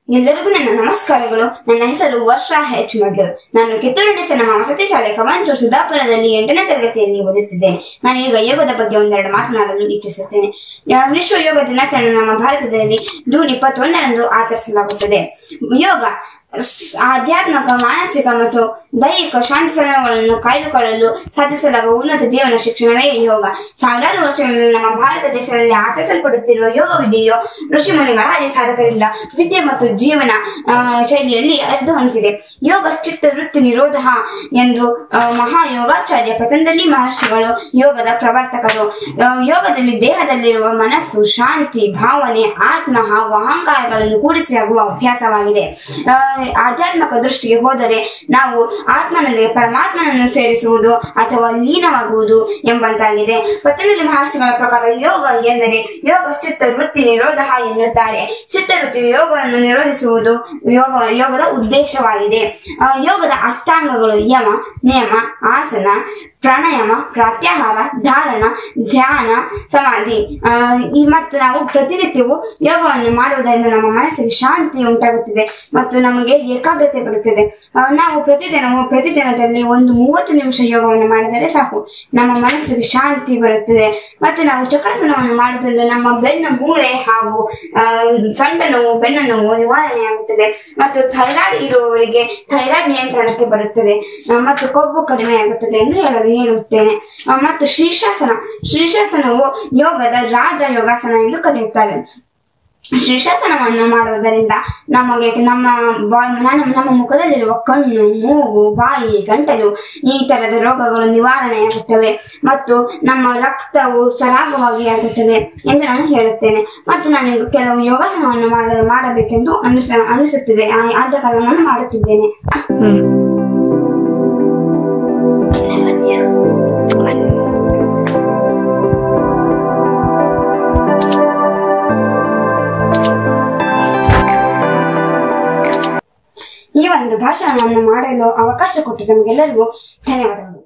ಎಲ್ಲರಿಗೂ ನನ್ನ ನಮಸ್ಕಾರಗಳು. ನನ್ನ ಹೆಸರು ವರ್ಷಾ ಹೆಚ್ ಮಡ್ಲು. ನಾನು ಕಿತ್ತೂರಿನ ಚೆನ್ನಮ್ಮ ವಸತಿ ಶಾಲೆ ಕವಂಚೂರು ಸುಧಾಪುರದಲ್ಲಿ 8ನೇ ತರಗತಿಯಲ್ಲಿ ಓದುತ್ತಿದ್ದೇನೆ. ನಾನು ಈಗ ಯೋಗದ ಬಗ್ಗೆ ಒಂದೆರಡು ಮಾತನಾಡಲು ಇಚ್ಛಿಸುತ್ತೇನೆ. ವಿಶ್ವ ಯೋಗ ದಿನಾಚರಣೆ ನಮ್ಮ ಭಾರತದಲ್ಲಿ ಜೂನ್ 21ರಂದು ಆಚರಿಸಲಾಗುತ್ತದೆ. ಯೋಗ ಆಧ್ಯಾತ್ಮಿಕ, ಮಾನಸಿಕ ಮತ್ತು ದೈಹಿಕ ಶಾಂತಿ ಸಮಯಗಳನ್ನು ಕಾಯ್ದುಕೊಳ್ಳಲು ಸಾಧಿಸಲಾಗುವ ಉನ್ನತ ಜೀವನ ಶಿಕ್ಷಣವೇ ಯೋಗ. ಸಾವಿರಾರು ವರ್ಷಗಳಲ್ಲಿ ನಮ್ಮ ಭಾರತ ದೇಶದಲ್ಲಿ ಆಚರಿಸಲ್ಪಡುತ್ತಿರುವ ಯೋಗ ವಿದ್ಯೆಯು ಋಷಿ ಮುನಿಗಳಾದಿ ಸಾಧಕರಿಂದ ವಿದ್ಯೆ ಮತ್ತು ಜೀವನ ಶೈಲಿಯಲ್ಲಿ ಅರ್ಧ ಹೊಂದಿದೆ. ಯೋಗ ಚಿತ್ತ ವೃತ್ತಿ ನಿರೋಧ ಎಂದು ಮಹಾಯೋಗಾಚಾರ್ಯ ಪತಂಜಲಿ ಮಹರ್ಷಿಗಳು ಯೋಗದ ಪ್ರವರ್ತಕರು. ಯೋಗದಲ್ಲಿ ದೇಹದಲ್ಲಿರುವ ಮನಸ್ಸು, ಶಾಂತಿ, ಭಾವನೆ, ಆತ್ಮ ಹಾಗೂ ಅಹಂಕಾರಗಳನ್ನು ಕೂಡಿಸಿ ಆಗುವ ಅಭ್ಯಾಸವಾಗಿದೆ. ಆಧ್ಯಾತ್ಮಿಕ ದೃಷ್ಟಿಗೆ ಹೋದರೆ ನಾವು ಆತ್ಮನೊಂದಿಗೆ ಪರಮಾತ್ಮನನ್ನು ಸೇರಿಸುವುದು ಅಥವಾ ಲೀನವಾಗುವುದು ಎಂಬಂತಾಗಿದೆ. ಪತಂಜಲಿ ಮಹರ್ಷಿಗಳ ಪ್ರಕಾರ ಯೋಗ ಎಂದರೆ ಯೋಗ ಚಿತ್ತ ವೃತ್ತಿ ನಿರೋಧ ಎನ್ನುತ್ತಾರೆ. ಚಿತ್ತವೃತ್ತಿ ಯೋಗವನ್ನು ನಿರೋಧಿಸುವುದು ಯೋಗದ ಉದ್ದೇಶವಾಗಿದೆ. ಯೋಗದ ಅಷ್ಟಾಂಗಗಳು ಯಮ, ನಿಯಮ, ಆಸನ, ಪ್ರಾಣಾಯಾಮ, ಪ್ರತ್ಯಾಹಾರ, ಧಾರಣ, ಧ್ಯಾನ, ಸಮಾಧಿ. ಮತ್ತು ನಾವು ಪ್ರತಿನಿತ್ಯವೂ ಯೋಗವನ್ನು ಮಾಡುವುದರಿಂದ ನಮ್ಮ ಮನಸ್ಸಿಗೆ ಶಾಂತಿ ಉಂಟಾಗುತ್ತದೆ ಮತ್ತು ನಮಗೆ ಏಕಾಗ್ರತೆ ಬರುತ್ತದೆ. ನಾವು ಪ್ರತಿದಿನದಲ್ಲಿ ಒಂದು 30 ನಿಮಿಷ ಯೋಗವನ್ನು ಮಾಡಿದರೆ ಸಾಕು, ನಮ್ಮ ಮನಸ್ಸಿಗೆ ಶಾಂತಿ ಬರುತ್ತದೆ. ಮತ್ತು ನಾವು ಚಕ್ರಾಸನವನ್ನು ಮಾಡುವುದರಿಂದ ನಮ್ಮ ಬೆನ್ನು ಮೂಳೆ ಹಾಗೂ ಸೊಂಟ ನೋವು, ಬೆನ್ನು ನೋವು ನಿವಾರಣೆಯಾಗುತ್ತದೆ. ಮತ್ತು ಥೈರಾಯ್ಡ್ ಇರುವವರಿಗೆ ಥೈರಾಯ್ಡ್ ನಿಯಂತ್ರಣಕ್ಕೆ ಬರುತ್ತದೆ ಮತ್ತು ಕೊಬ್ಬು ಕಡಿಮೆಯಾಗುತ್ತದೆ ಎಂದು ಹೇಳುತ್ತೇನೆ. ಮತ್ತು ಶೀರ್ಷಾಸನವು ಯೋಗದ ರಾಜ ಯೋಗಾಸನ ಎಂದು ಕರೆಯುತ್ತಾರೆ. ಶೀರ್ಷಾಸನವನ್ನು ಮಾಡುವುದರಿಂದ ನಮ್ಮ ಮುಖದಲ್ಲಿರುವ ಕಣ್ಣು, ಮೂಗು, ಬಾಯಿ, ಗಂಟಲು ಈ ತರದ ರೋಗಗಳು ನಿವಾರಣೆಯಾಗುತ್ತವೆ ಮತ್ತು ನಮ್ಮ ರಕ್ತವು ಸರಾಗವಾಗಿ ಆಗುತ್ತದೆ ಎಂದು ನಾನು ಹೇಳುತ್ತೇನೆ. ಮತ್ತು ನಾನು ಕೆಲವು ಯೋಗಾಸನವನ್ನು ಮಾಡಬೇಕೆಂದು ಅನಿಸುತ್ತಿದೆ, ಆದ ಕಾರಣ ನಾನು ಮಾಡುತ್ತಿದ್ದೇನೆ. ಈ ಒಂದು ಭಾಷಣವನ್ನು ಮಾಡಲು ಅವಕಾಶ ಕೊಟ್ಟು ನಮಗೆಲ್ಲರಿಗೂ ಧನ್ಯವಾದಗಳು.